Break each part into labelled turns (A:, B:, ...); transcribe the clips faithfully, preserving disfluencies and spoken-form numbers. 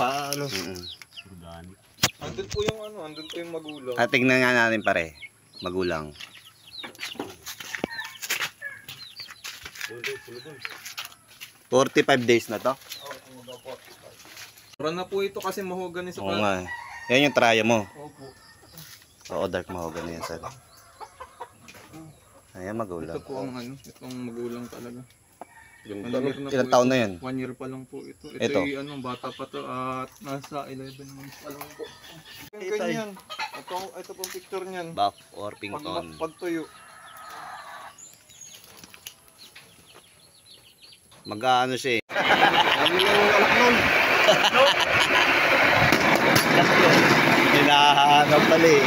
A: paano.
B: Mm.
C: Andun po yung ano, andun po yung magulang.
B: At tignan nga natin pare, magulang. forty-five days na to?
C: Mura na po ito kasi mahogany sa
B: Oo nga. Yan yung traya mo.
C: Opo.
B: Oo, dark mahogany yan sir. Ayan, magulang.
C: Ito po ang ano, itong magulang talaga.
A: Ganda.
C: One year na
B: Ilang
C: po
B: taon
C: ito.
B: na yan?
C: One year pa lang po ito. Ito,
B: Ito.
C: yung ano, bata pa to at nasa eleven months pa lang po. Ganyan. Ito, ito po picture niyan.
B: Buff or
C: Pag,
B: pington.
C: pag tuyo.
B: Mag-ano siya eh.
A: Ano yung anak nun?
B: Hinahanap pala eh.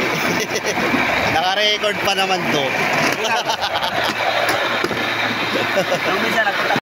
B: Naka-record pa naman to.
D: Nung minsan nagpunta